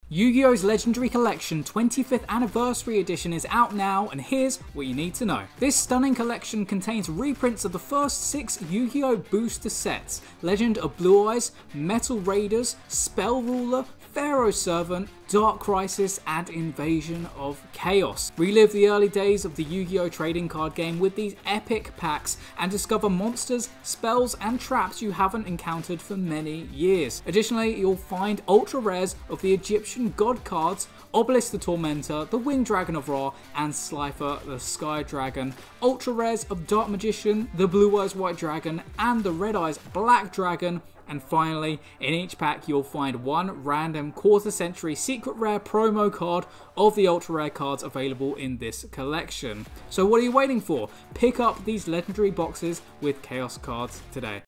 Yu-Gi-Oh's Legendary Collection 25th Anniversary Edition is out now, and here's what you need to know. This stunning collection contains reprints of the first 6 Yu-Gi-Oh! Booster sets: Legend of Blue Eyes, Metal Raiders, Spell Ruler, Pharaoh Servant, Dark Crisis, and Invasion of Chaos. Relive the early days of the Yu-Gi-Oh! Trading card game with these epic packs and discover monsters, spells, and traps you haven't encountered for many years. Additionally, you'll find ultra rares of the Egyptian god cards, Obelisk the Tormentor, the Winged Dragon of Ra, and Slifer the Sky Dragon, ultra rares of Dark Magician, the Blue Eyes White Dragon, and the Red Eyes Black Dragon. And finally, in each pack you'll find one random quarter century secret rare promo card of the ultra rare cards available in this collection. So what are you waiting for? Pick up these legendary boxes with Chaos cards today.